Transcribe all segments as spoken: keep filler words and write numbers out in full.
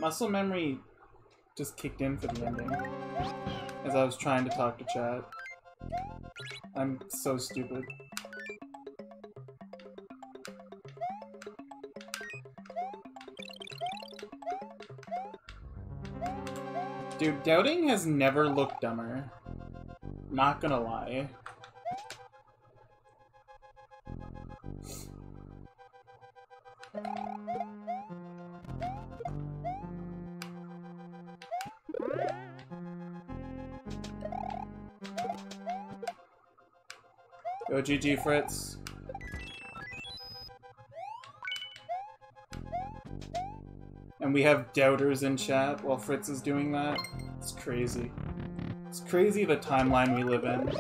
Muscle memory just kicked in for the ending as I was trying to talk to chat. I'm so stupid. Dude, doubting has never looked dumber. Not gonna lie. Go G G, Fritz. And we have doubters in chat while Fritz is doing that. It's crazy. It's crazy the timeline we live in.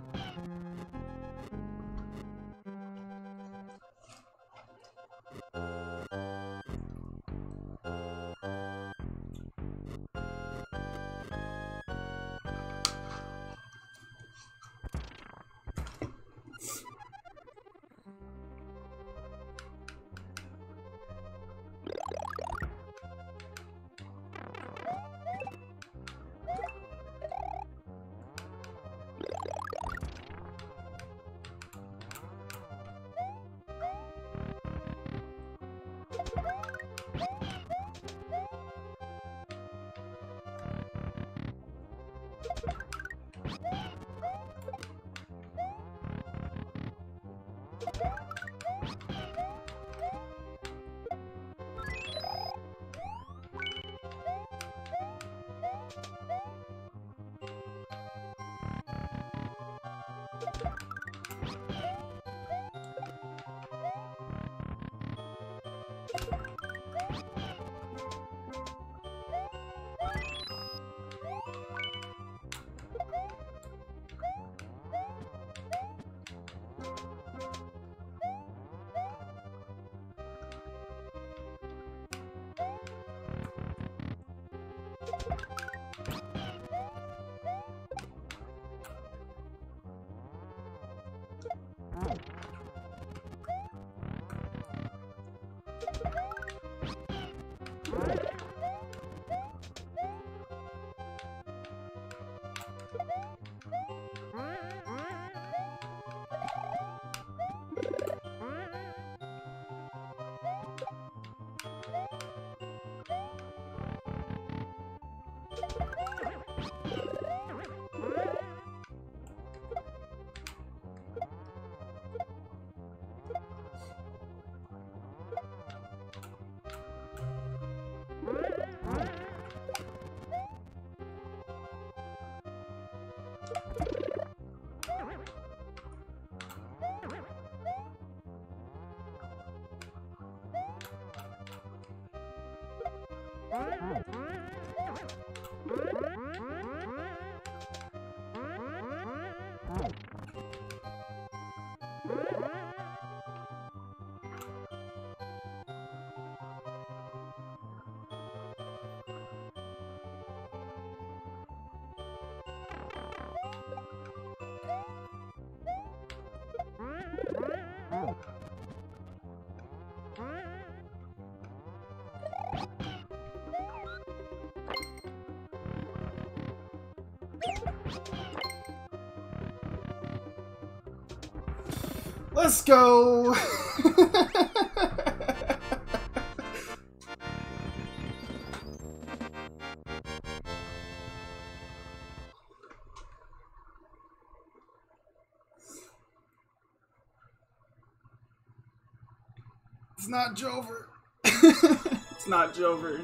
Let's go! It's not Jover. It's not Jover.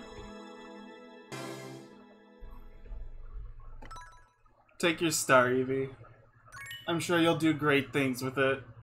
Take your star, Evie. I'm sure you'll do great things with it.